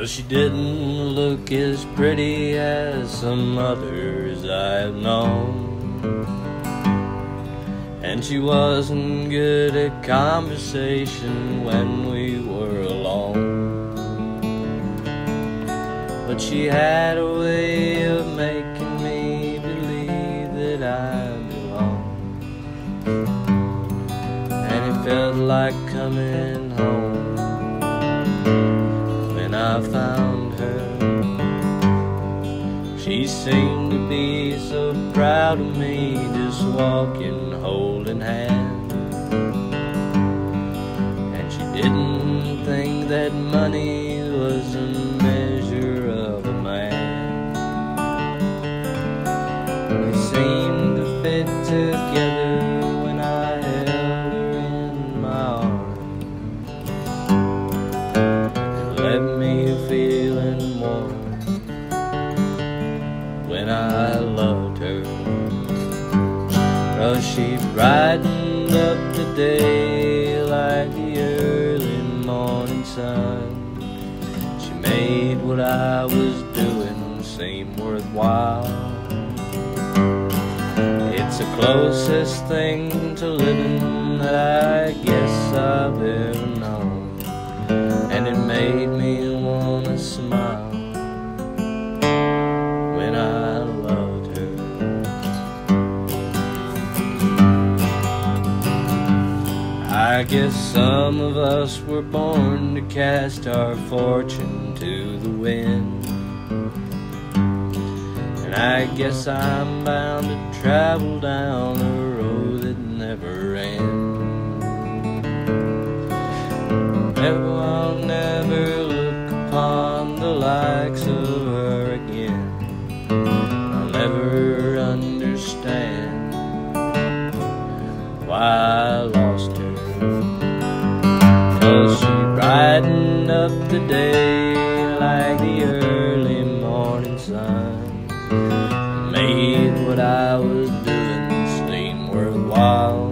Well, she didn't look as pretty as some others I've known, and she wasn't good at conversation when we were alone. But she had a way of making me believe that I belonged, and it felt like coming home when I found her. She seemed to be so proud of me, just walking, holding hands. And she didn't think that money was a measure of a man. We seemed to fit together when I held her in my arms. It left me feeling warm when I loved her. Well, she brightened up the day like the early morning sun. She made what I was doing seem worthwhile. It's the closest thing to living that I guess I've ever known, and it made me wanna smile when I loved her. I guess some of us were born to cast our fortune to the wind, and I guess I'm bound to travel down a road that never ends. I'll never look upon the likes of her again. I'll never understand why I lost her. 'Cause she brightened up the day like the early morning sun, and made what I was doing seem worthwhile.